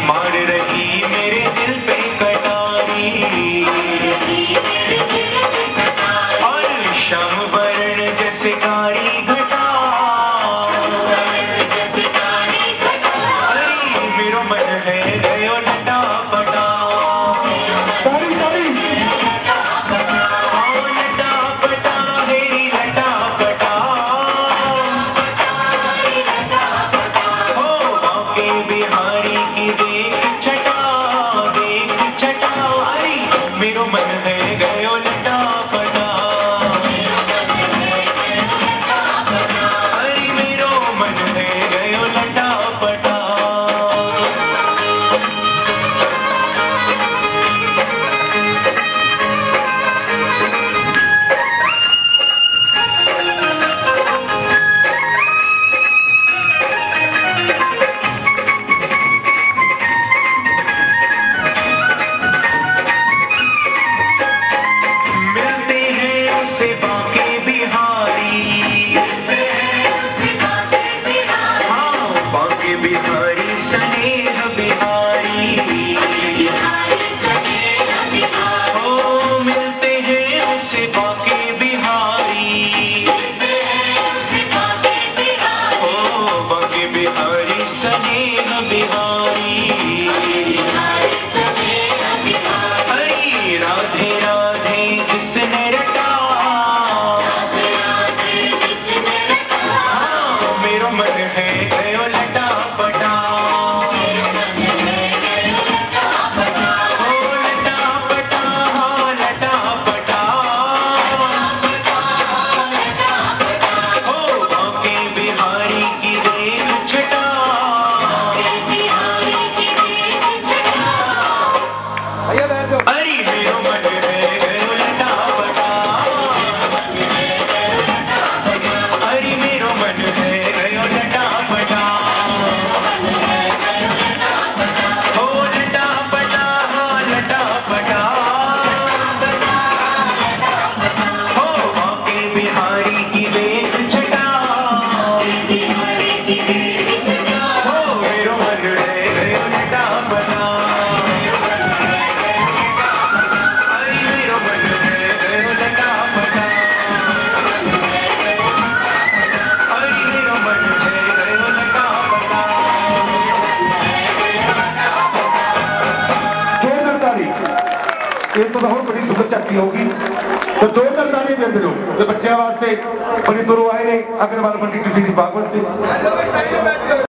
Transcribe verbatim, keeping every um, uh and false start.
मार रही मेरे दिल पे कटारी, और शाम वर्ण जैसे कारी घटा, अरे मेरो मन है गयो लटा पटा, बिहारी की देख छटा, देख छटा, अरे मेरो मन है गयो लटा पटा, अरे मेरो मन है गयो लटा पटा। बिहारी स्नेह बिहारी, ओ मिलते हैं उससे बाके बिहारी, ओ बाके बिहारी स्नेह बिहारी, अरे राधे राधे जिसने रटा, हाँ मेरो मन है गयो लटा पटा, ओ लटा पटा, हाँ लटा पटा, ओ बाके बिहारी की देख छटा, अरे मेरो मन है गयो लटा पटा, अरे मेरो मन है गयो लटा पटा, ओ लटा पटा, हाँ लटा पटा, ओ बाके बिहारी की देख छटा, ओ मेरो मन है गयो लटा पटा, अरे मेरो मन है गयो लटा पटा, अरे मेरो मन है गयो लटा पटा। जोरदार ताली, एक तो बहुत बड़ी सुखद चर्ची होगी, तो जोरदार ताली दे दो बच्चे वास्ते बड़ी दूर आए ने अग्रवाल पंडित जी भागवत से।